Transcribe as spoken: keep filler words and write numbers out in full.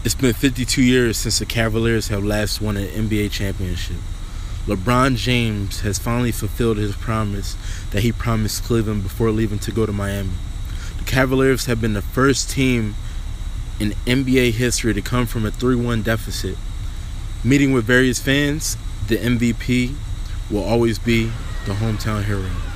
It's been fifty-two years since the Cavaliers have last won an N B A championship. LeBron James has finally fulfilled his promise that he promised Cleveland before leaving to go to Miami. The Cavaliers have been the first team in N B A history to come from a three one deficit. Meeting with various fans, the M V P will always be the hometown hero.